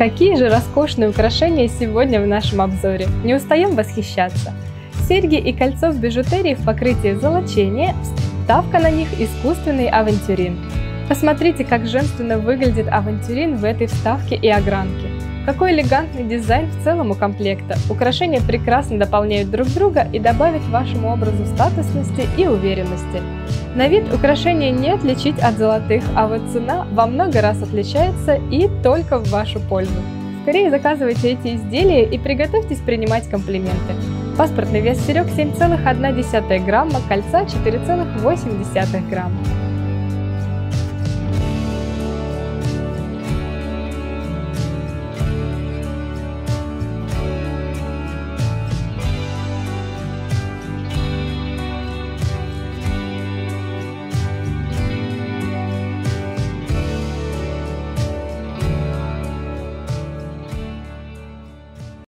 Какие же роскошные украшения сегодня в нашем обзоре! Не устаем восхищаться! Серьги и кольцо в бижутерии в покрытии золочения, вставка на них искусственный авантюрин. Посмотрите, как женственно выглядит авантюрин в этой вставке и огранке. Какой элегантный дизайн в целом у комплекта. Украшения прекрасно дополняют друг друга и добавят вашему образу статусности и уверенности. На вид украшения не отличить от золотых, а вот цена во много раз отличается и только в вашу пользу. Скорее заказывайте эти изделия и приготовьтесь принимать комплименты. Паспортный вес серег 7,1 грамма, кольца 4,8 грамма.